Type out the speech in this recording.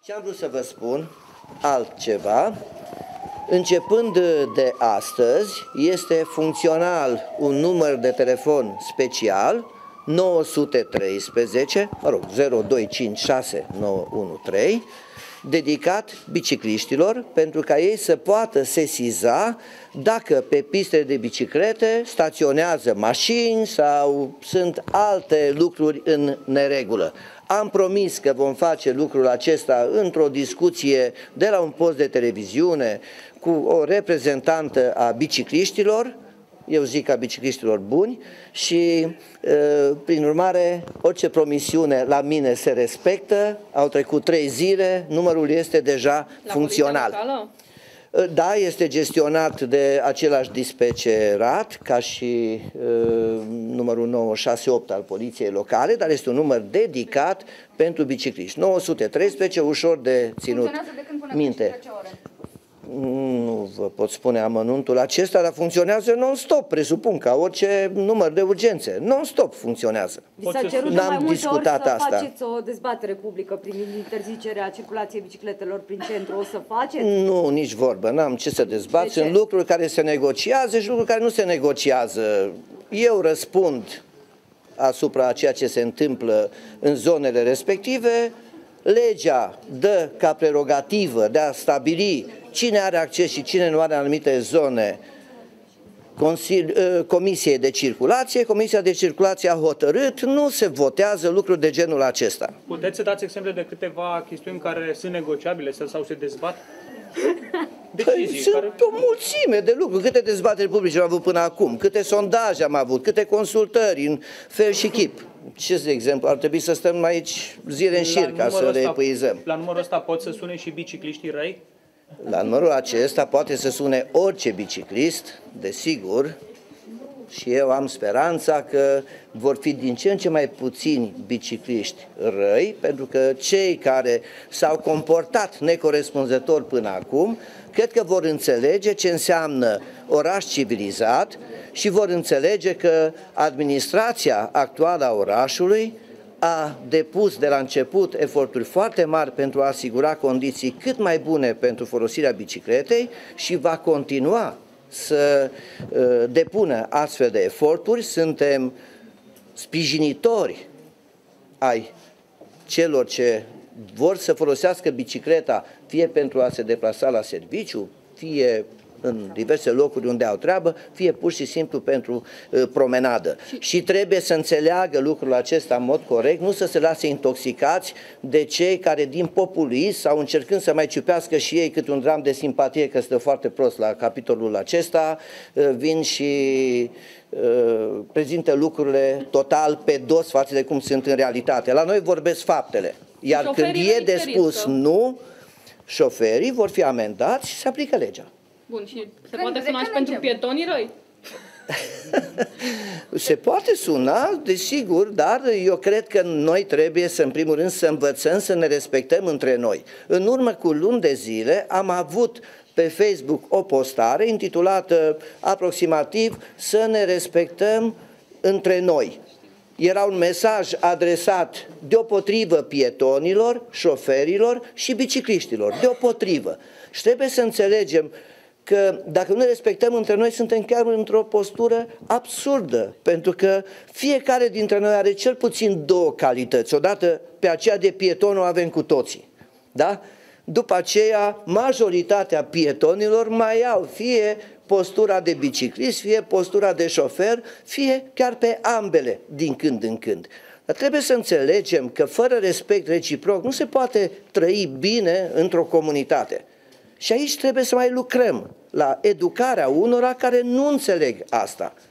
Ce am vrut să vă spun altceva, începând de astăzi este funcțional un număr de telefon special 913, 0256913, dedicat bicicliștilor, pentru ca ei să poată sesiza dacă pe pistele de biciclete staționează mașini sau sunt alte lucruri în neregulă. Am promis că vom face lucrul acesta într-o discuție de la un post de televiziune cu o reprezentantă a bicicliștilor, eu zic a bicicliștilor buni, și prin urmare orice promisiune la mine se respectă. Au trecut 3 zile, numărul este deja funcțional. Da, este gestionat de același dispecerat ca și numărul 968 al poliției locale, dar este un număr dedicat pentru bicicliști. 913, ușor de ținut minte. Nu vă pot spune amănuntul acesta, dar funcționează non-stop, presupun, ca orice număr de urgențe. Non-stop funcționează. Vi s-a cerut de mai multe ori să faceți o dezbatere publică privind interzicerea circulației bicicletelor prin centru. O să faceți? Nu, nici vorbă. N-am ce să dezbat. Sunt lucruri care se negociază și lucruri care nu se negociază. Eu răspund asupra a ceea ce se întâmplă în zonele respective. Legea dă ca prerogativă de a stabili cine are acces și cine nu are în anumite zone Comisiei de Circulație. Comisia de Circulație a hotărât, nu se votează lucruri de genul acesta. Puteți să dați exemple de câteva chestiuni care sunt negociabile sau se dezbat? Sunt o mulțime de lucruri. Câte dezbateri publice am avut până acum, câte sondaje am avut, câte consultări în fel și chip. Ce de exemplu, ar trebui să stăm aici zile în șir ca să le epuizăm. La numărul ăsta pot să sune și bicicliștii răi? La numărul acesta poate să sune orice biciclist, desigur, și eu am speranța că vor fi din ce în ce mai puțini bicicliști răi, pentru că cei care s-au comportat necorespunzător până acum, cred că vor înțelege ce înseamnă oraș civilizat și vor înțelege că administrația actuală a orașului a depus de la început eforturi foarte mari pentru a asigura condiții cât mai bune pentru folosirea bicicletei și va continua să depună astfel de eforturi. Suntem sprijinitori ai celor ce vor să folosească bicicleta, fie pentru a se deplasa la serviciu, fie în diverse locuri unde au treabă, fie pur și simplu pentru promenadă. Și trebuie să înțeleagă lucrul acesta în mod corect, nu să se lase intoxicați de cei care din populism sau încercând să mai ciupească și ei cât un dram de simpatie, că stă foarte prost la capitolul acesta, vin și prezintă lucrurile total pe dos față de cum sunt în realitate. La noi vorbesc faptele, iar când e de spus nu, șoferii vor fi amendați și se aplică legea. Bun, și se poate suna și pentru pietonii răi? Se poate suna, desigur, dar eu cred că noi trebuie să, în primul rând, să învățăm să ne respectăm între noi. În urmă cu luni de zile am avut pe Facebook o postare intitulată aproximativ "Să ne respectăm între noi". Era un mesaj adresat deopotrivă pietonilor, șoferilor și bicicliștilor, deopotrivă. Și trebuie să înțelegem că dacă nu ne respectăm între noi, suntem chiar într-o postură absurdă, pentru că fiecare dintre noi are cel puțin 2 calități. Odată pe aceea de pieton o avem cu toții, da? După aceea, majoritatea pietonilor mai au fie postura de biciclist, fie postura de șofer, fie chiar pe ambele din când în când. Dar trebuie să înțelegem că fără respect reciproc nu se poate trăi bine într-o comunitate. Și aici trebuie să mai lucrăm la educarea unora care nu înțeleg asta.